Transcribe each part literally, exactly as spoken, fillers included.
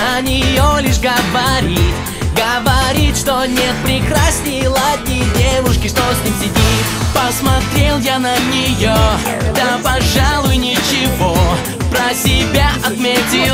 про нее лишь говорит. Говорит, что нет прекрасней, ладней девушки, что с ним сидит. Посмотрел я на нее, да пожалуй ничего, про себя отметил.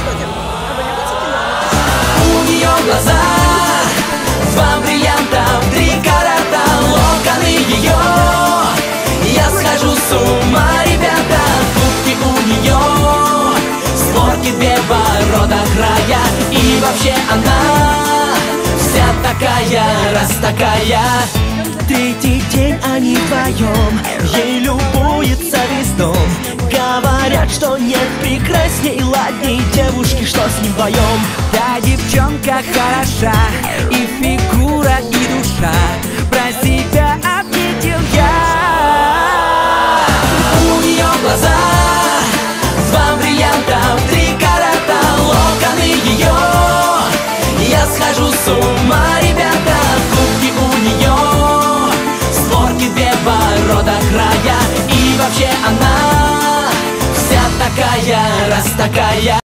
У нее глаза, два бриллианта, три карата, локоны ее. Я схожу с ума, ребята, губки у нее, створки две ворота края. И вообще она вся такая, раз такая. Третий день они вдвоем, ей любуется весь дом. Говорят, что нет прекрасней, ладней девушки, что с ним вдвоем. Та девчонка хороша, и фигура, и душа, про себя отметил я. У нее глаза, два бриллианта, три карата, локоны ее. Я схожу с ума, ребята, губки у нее, створки две ворота края. И вообще она вся такая, раз такая.